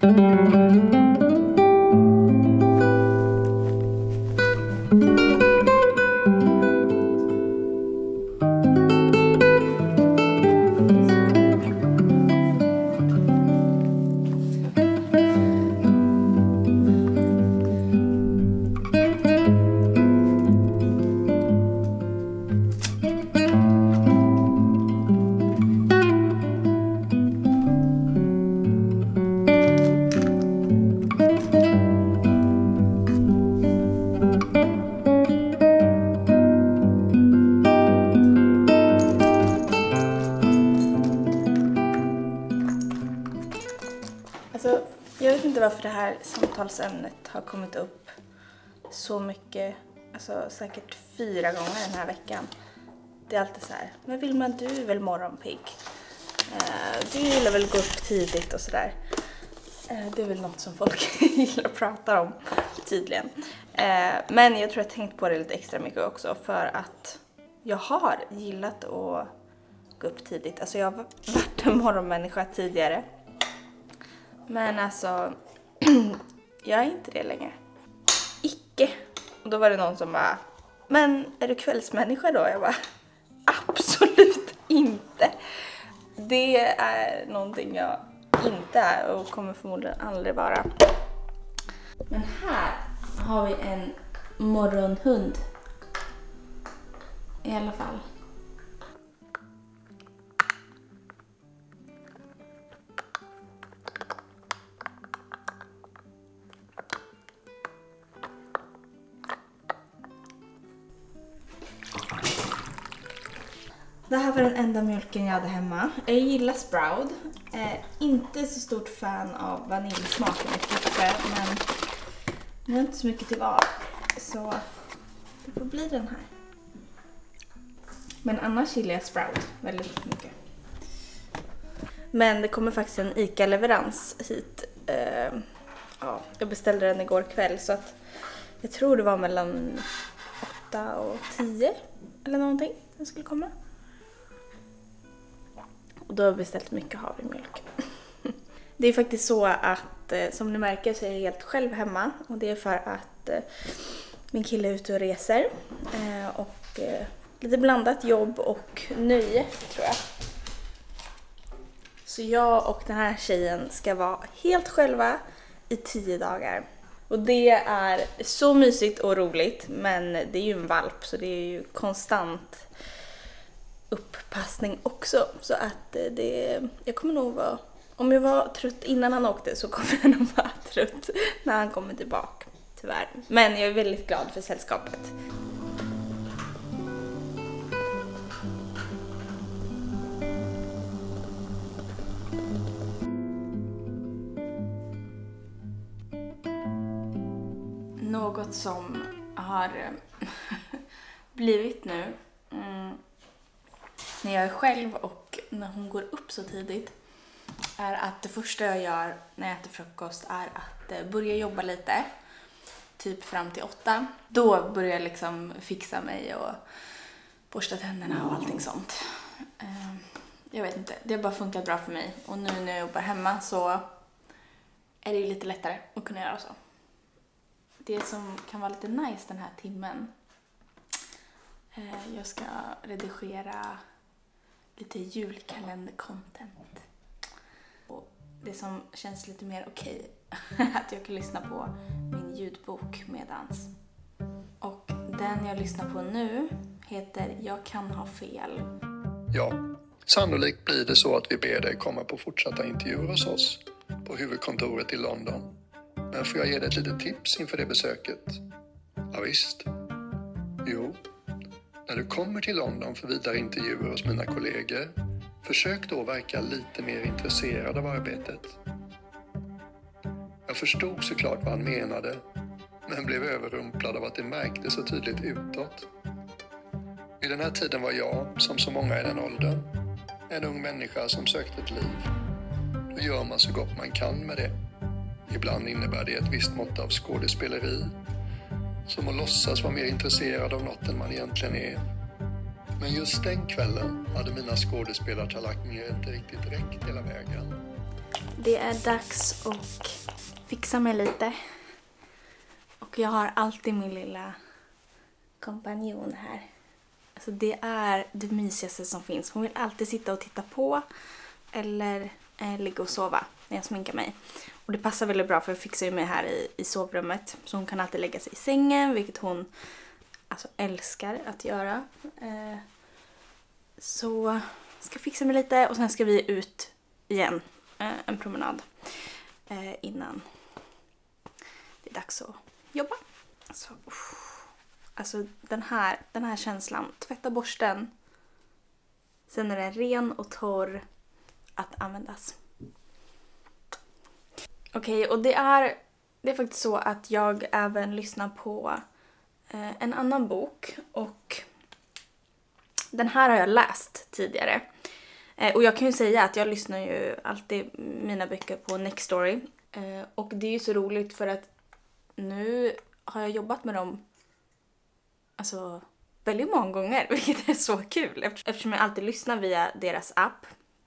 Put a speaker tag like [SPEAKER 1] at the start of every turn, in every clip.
[SPEAKER 1] Alltså, jag vet inte varför det här samtalsämnet har kommit upp så mycket, alltså säkert 4 gånger den här veckan. Det är alltid så här, men Vilma, du är väl morgonpigg? Du gillar väl gå upp tidigt och sådär. Det är väl något som folk gillar att prata om tydligen. Men jag tror jag har tänkt på det lite extra mycket också för att jag har gillat att gå upp tidigt. Alltså jag har varit en morgonmänniska tidigare. Men alltså, jag är inte det längre. Icke. Och då var det någon som bara, men är du kvällsmänniska då? Jag bara, absolut inte. Det är någonting jag inte är och kommer förmodligen aldrig vara. Men här har vi en morgonhund. I alla fall. Det här var den enda mjölken jag hade hemma. Jag gillar Sprout. Inte så stort fan av vaniljsmaken i kaffe, men jag har inte så mycket till val. Så det får bli den här. Men annars gillar jag Sprout väldigt mycket. Men det kommer faktiskt en ICA-leverans hit. Jag beställde den igår kväll så att jag tror det var mellan 8 och 10 eller någonting den skulle komma. Och då har jag beställt mycket havremjölk. Det är faktiskt så att, som ni märker, så är jag helt själv hemma. Och det är för att min kille är ute och reser. Och lite blandat jobb och nöje, tror jag. Så jag och den här tjejen ska vara helt själva i 10 dagar. Och det är så mysigt och roligt, men det är ju en valp så det är ju konstant upppassning också. Så att jag kommer nog vara, om jag var trött innan han åkte så kommer jag nog vara trött när han kommer tillbaka, tyvärr. Men jag är väldigt glad för sällskapet. Något som har blivit nu när jag är själv och när hon går upp så tidigt är att det första jag gör när jag äter frukost är att börja jobba lite, typ fram till 8. Då börjar jag liksom fixa mig och borsta tänderna och allting sånt. Jag vet inte, det har bara funkat bra för mig. Och nu när jag jobbar hemma så är det ju lite lättare att kunna göra så. Det som kan vara lite nice den här timmen, jag ska redigera lite julkalender-content. Och det som känns lite mer okej att jag kan lyssna på min ljudbok medans. Och den jag lyssnar på nu heter Jag kan ha fel.
[SPEAKER 2] Ja, sannolikt blir det så att vi ber dig komma på fortsatta intervjuer hos oss på huvudkontoret i London. Men får jag ge dig ett litet tips inför det besöket? Ja, visst. Jo, när du kommer till London för vidare intervjuer hos mina kollegor, försök då verka lite mer intresserad av arbetet. Jag förstod såklart vad han menade, men blev överrumplad av att det märktes så tydligt utåt. Vid den här tiden var jag, som så många i den åldern, en ung människa som sökte ett liv. Då gör man så gott man kan med det. Ibland innebär det ett visst mått av skådespeleri, som att låtsas vara mer intresserad av något än man egentligen är. Men just den kvällen hade mina skådespelartalanger inte riktigt räckt hela vägen.
[SPEAKER 1] Det är dags att fixa mig lite. Och jag har alltid min lilla kompanjon här. Alltså det är det mysigaste som finns. Hon vill alltid sitta och titta på eller ligga och sova när jag sminkar mig. Och det passar väldigt bra för jag fixar ju mig här i sovrummet. Så hon kan alltid lägga sig i sängen, vilket hon alltså älskar att göra. Så ska fixa mig lite och sen ska vi ut igen. En promenad innan det är dags att jobba. Alltså den här känslan, tvätta borsten, sen är den ren och torr att användas. Okej, och det är faktiskt så att jag även lyssnar på en annan bok och den här har jag läst tidigare. Och jag kan ju säga att jag lyssnar ju alltid mina böcker på Nextory. Och det är ju så roligt för att nu har jag jobbat med dem alltså väldigt många gånger, vilket är så kul eftersom jag alltid lyssnar via deras app.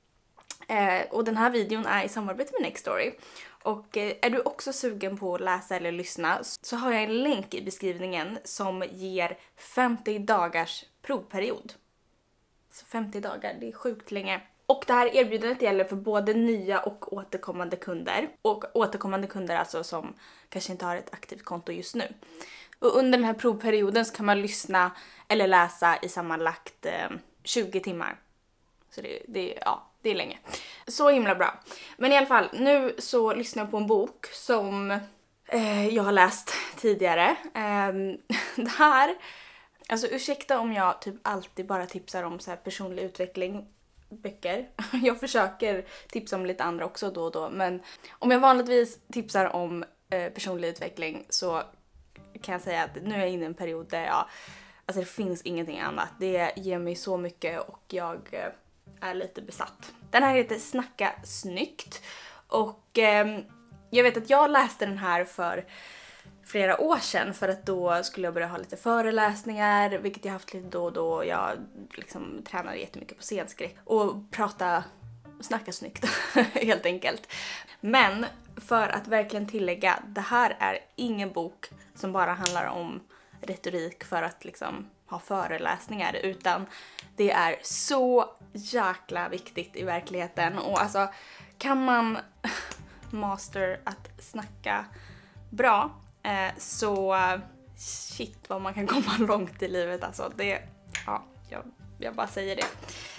[SPEAKER 1] Och den här videon är i samarbete med Nextory. Och är du också sugen på att läsa eller lyssna så har jag en länk i beskrivningen som ger 50 dagars provperiod. Så 50 dagar, det är sjukt länge. Och det här erbjudandet gäller för både nya och återkommande kunder. Och återkommande kunder alltså som kanske inte har ett aktivt konto just nu. Och under den här provperioden så kan man lyssna eller läsa i sammanlagt 20 timmar. Så det är länge. Så himla bra. Men i alla fall, nu så lyssnar jag på en bok som jag har läst tidigare. Det här, alltså ursäkta om jag typ alltid bara tipsar om så här personlig utveckling böcker. Jag försöker tipsa om lite andra också då och då, men om jag vanligtvis tipsar om personlig utveckling så kan jag säga att nu är jag inne i en period där alltså det finns ingenting annat. Det ger mig så mycket och jag är lite besatt. Den här heter Snacka snyggt och jag vet att jag läste den här för flera år sedan för att då skulle jag börja ha lite föreläsningar, vilket jag haft lite då och då. Jag liksom tränade jättemycket på scenskräck och snacka snyggt helt enkelt. Men för att verkligen tillägga, det här är ingen bok som bara handlar om retorik för att liksom ha föreläsningar, utan det är så jäkla viktigt i verkligheten. Och alltså, kan man master att snacka bra så shit vad man kan komma långt i livet. Alltså det, jag bara säger det.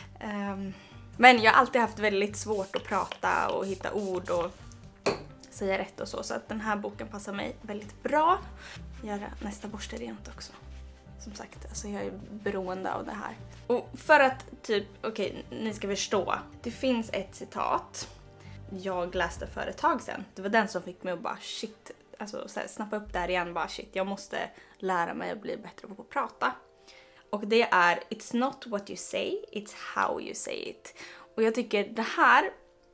[SPEAKER 1] Men jag har alltid haft väldigt svårt att prata och hitta ord och säga rätt och så att den här boken passar mig väldigt bra. Göra nästa borste rent också. Som sagt, alltså jag är beroende av det här. Och för att typ, okej, ni ska förstå. Det finns ett citat jag läste för ett tag sedan. Det var den som fick mig att bara shit, alltså så här, snappa upp där igen, bara shit, jag måste lära mig att bli bättre på att prata. Och det är it's not what you say, it's how you say it. Och jag tycker det här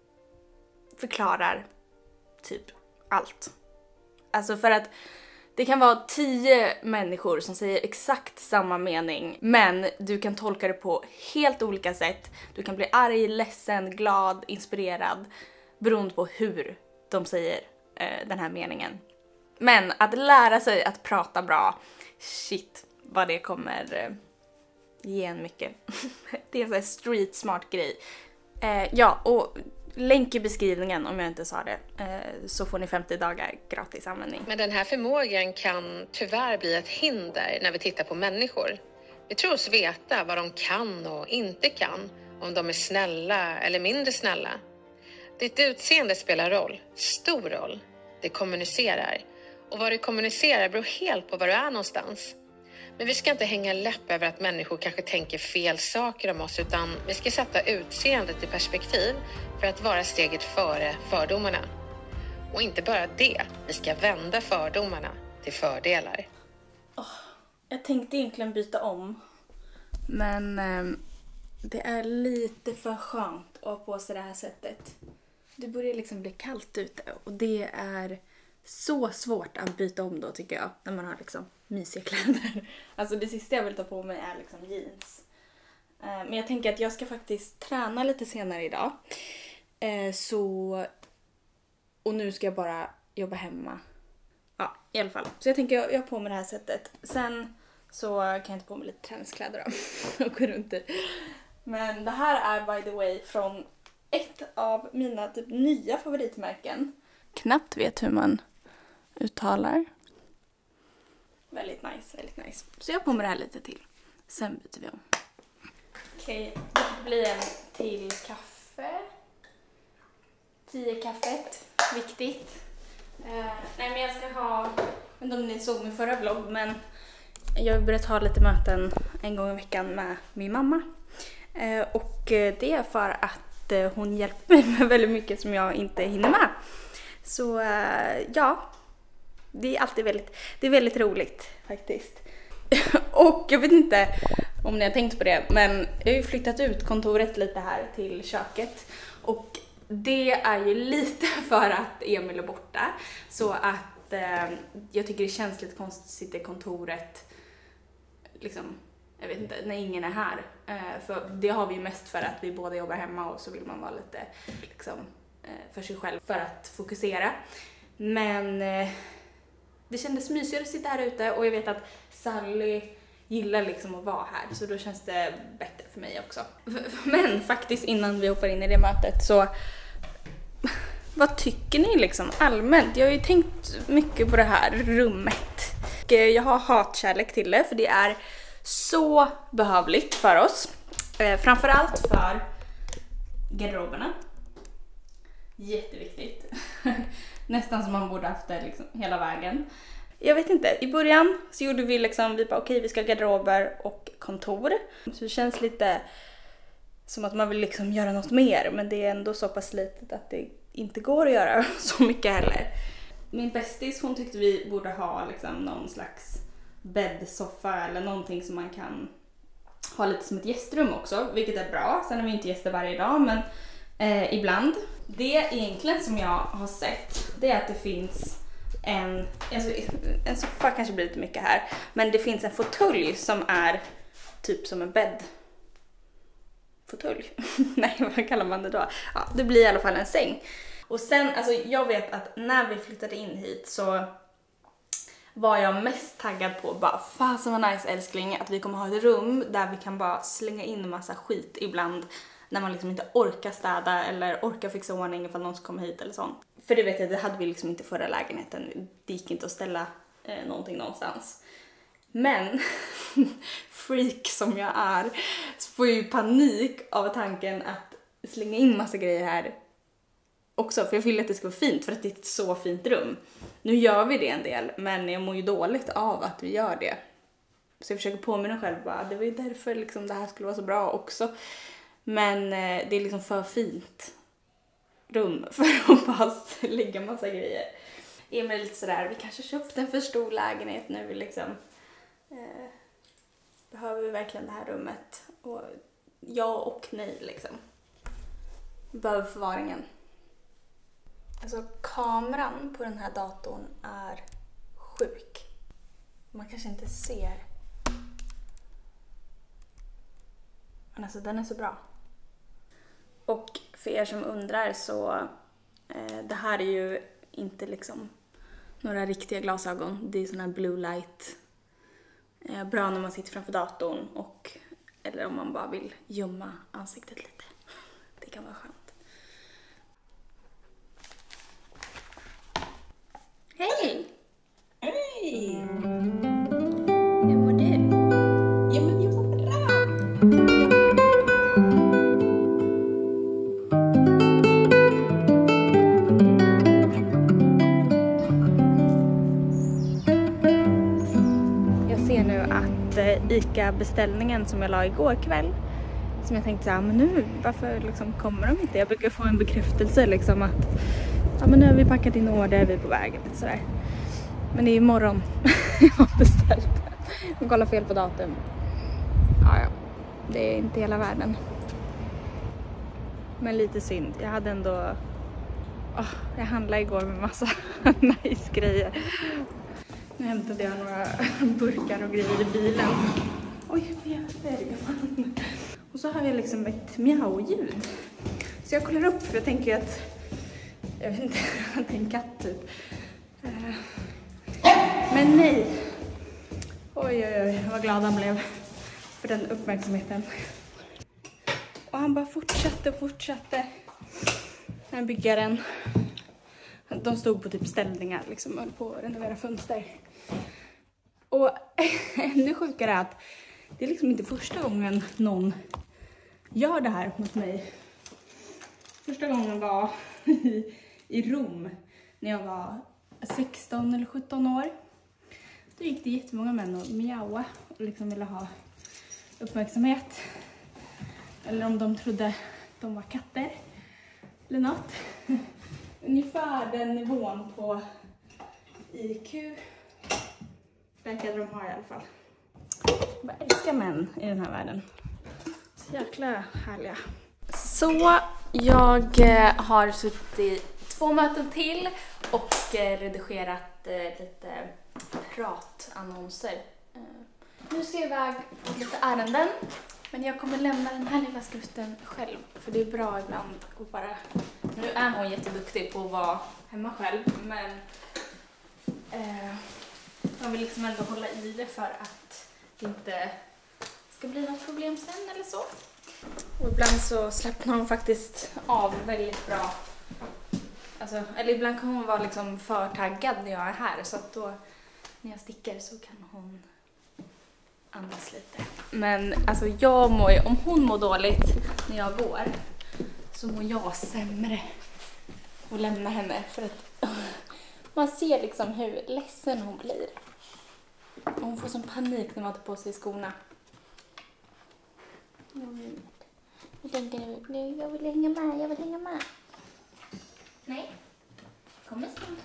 [SPEAKER 1] förklarar typ allt. Alltså för att det kan vara 10 människor som säger exakt samma mening, men du kan tolka det på helt olika sätt. Du kan bli arg, ledsen, glad, inspirerad beroende på hur de säger den här meningen. Men att lära sig att prata bra, shit vad det kommer ge en mycket. Det är en sån här street smart grej. Ja, och länk i beskrivningen om jag inte sa det, så får ni 50 dagar gratis användning.
[SPEAKER 3] Men den här förmågan kan tyvärr bli ett hinder när vi tittar på människor. Vi tror oss veta vad de kan och inte kan, om de är snälla eller mindre snälla. Ditt utseende spelar roll, stor roll. Det kommunicerar. Och vad du kommunicerar beror helt på var du är någonstans. Men vi ska inte hänga läpp över att människor kanske tänker fel saker om oss, utan vi ska sätta utseendet i perspektiv för att vara steget före fördomarna. Och inte bara det, vi ska vända fördomarna till fördelar.
[SPEAKER 1] Jag tänkte egentligen byta om, men det är lite för skönt att ha på sig det här sättet. Det börjar liksom bli kallt ute och det är så svårt att byta om då, tycker jag, när man har liksom mysiga kläder. Alltså det sista jag vill ta på mig är liksom jeans. Men jag tänker att jag ska faktiskt träna lite senare idag. Och nu ska jag bara jobba hemma. Ja, i alla fall. Så jag tänker jag har på mig det här sättet. Sen så kan jag inte på mig lite träningskläder då. Och gå runt i. Men det här är by the way från ett av mina typ nya favoritmärken. Knappt vet hur man uttalar. Väldigt nice, väldigt nice. Så jag har på mig det här lite till. Sen byter vi om. Okej, det blir en till kaffe. 10 kaffet. Viktigt. Nej men jag ska ha, jag vet inte om ni såg min förra vlogg, men jag har börjat ha lite möten en gång i veckan med min mamma. Och det är för att hon hjälper mig med väldigt mycket som jag inte hinner med. Så ja, det är alltid väldigt roligt faktiskt. Och jag vet inte om ni har tänkt på det, men jag har ju flyttat ut kontoret lite här till köket. Och det är ju lite för att Emil är borta. Så att jag tycker det känns lite konstigt att sitta i kontoret liksom, jag vet inte, när ingen är här. För det har vi ju mest för att vi båda jobbar hemma och så vill man vara lite liksom, för sig själv för att fokusera. Men det kändes mysigare att sitta här ute och jag vet att Sally gillar liksom att vara här, så då känns det bättre för mig också. Men faktiskt innan vi hoppar in i det mötet så vad tycker ni liksom allmänt? Jag har ju tänkt mycket på det här rummet. Jag har hatkärlek till det för det är så behövligt för oss. Framförallt för garderoberna. Jätteviktigt. Nästan som man borde haft det liksom hela vägen. Jag vet inte, i början så gjorde vi liksom, vi bara okej, vi ska ha garderober och kontor. Så det känns lite som att man vill liksom göra något mer, men det är ändå så pass litet att det inte går att göra så mycket heller. Min bästis, hon tyckte vi borde ha liksom någon slags bäddsoffa eller någonting som man kan ha lite som ett gästrum också, vilket är bra. Sen är vi inte gäster varje dag, men ibland. Det egentligen som jag har sett, det är att det finns en soffa kanske blir lite mycket här, men det finns en fåtölj som är typ som en bädd. Fåtölj? Nej, vad kallar man det då? Ja, det blir i alla fall en säng. Och sen, alltså jag vet att när vi flyttade in hit så var jag mest taggad på bara, fan så var nice älskling, att vi kommer ha ett rum där vi kan bara slänga in en massa skit ibland när man liksom inte orkar städa eller orkar fixa ordning ifall någon ska komma hit eller sånt. För det vet jag, det hade vi liksom inte förra lägenheten. Det gick inte att ställa någonting någonstans. Men freak som jag är så får jag ju panik av tanken att slänga in massa grejer här också. För jag vill att det ska vara fint, för att det är ett så fint rum. Nu gör vi det en del, men jag mår ju dåligt av att vi gör det. Så jag försöker påminna själv bara, det var ju därför liksom det här skulle vara så bra också. Men det är liksom för fint rum för att bara lägga massa grejer. Emil är lite sådär, vi kanske köpte en för stor lägenhet nu, vi liksom behöver vi verkligen det här rummet? Och ja och nej liksom. Vi behöver förvaringen. Alltså kameran på den här datorn är sjuk. Man kanske inte ser. Men alltså den är så bra. Och för er som undrar så det här är ju inte liksom några riktiga glasögon. Det är sån här blue light. Bra när man sitter framför datorn och eller om man bara vill gömma ansiktet lite. Det kan vara skönt. Hej!
[SPEAKER 4] Hej!
[SPEAKER 1] Hur mår du?
[SPEAKER 4] Ja, men jag mår bra.
[SPEAKER 1] Jag ser nu att ICA-beställningen som jag la igår kväll, som jag tänkte så här, men nu, varför liksom kommer de inte? Jag brukar få en bekräftelse liksom att ja, men nu har vi packat in order, vi är på väg lite sådär. Men det är imorgon jag har beställt. Jag kollar fel på datum. Ja, det är inte hela världen. Men lite synd. Jag hade ändå... jag handlade igår med massa nice grejer. Nu hämtade jag några burkar och grejer i bilen. Oj, jag är färdig. Och så har jag liksom ett mjau-ljud. Så jag kollar upp för jag tänker att, jag vet inte, att det är en katt typ. Men nej. Oj, vad glad han blev för den uppmärksamheten. Och han bara fortsatte. Den byggaren. De stod på typ ställningar liksom, höll på att renovera fönster. Och ännu sjukare är att det är liksom inte första gången någon gör det här mot mig. Första gången var i Rom när jag var 16 eller 17 år. Då gick det jättemånga män och mjaua och liksom ville ha uppmärksamhet. Eller om de trodde de var katter eller något. Ungefär den nivån på IQ verkade de ha i alla fall. Jag älskar män i den här världen. Så jäkla härliga. Så jag har suttit i 2 möten till och redigerat lite pratannonser. Nu ska jag iväg på lite ärenden. Men jag kommer lämna den här lilla skriften själv. För det är bra ibland att bara... Nu är hon jätteduktig på att vara hemma själv. Men jag vill liksom ändå hålla i det för att det inte ska bli något problem sen eller så. Och ibland så slappnar hon faktiskt av väldigt bra. Alltså, eller ibland kan hon vara liksom för taggad när jag är här. Så att då när jag sticker så kan hon andas lite. Men alltså jag mår ju, om hon mår dåligt när jag går så mår jag sämre och lämna henne för att man ser liksom hur ledsen hon blir. Och hon får sån panik när man tar på sig skorna. Jag tänker nu, jag vill hänga med. Nej, kommer snart.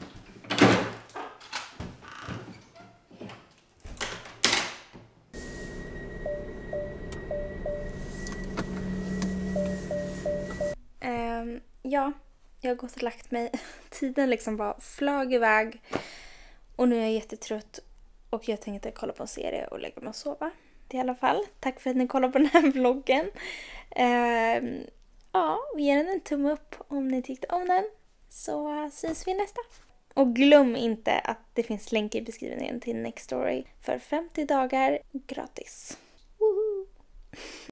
[SPEAKER 1] Ja, jag har gått och lagt mig. Tiden liksom bara flög iväg. Och nu är jag jättetrött. Och jag tänkte kolla på en serie och lägga mig och sova. Det i alla fall. Tack för att ni kollar på den här vloggen. Ja, ge den en tumme upp om ni tyckte om den. Så syns vi nästa. Och glöm inte att det finns länk i beskrivningen till Next Story för 50 dagar gratis. Woohoo!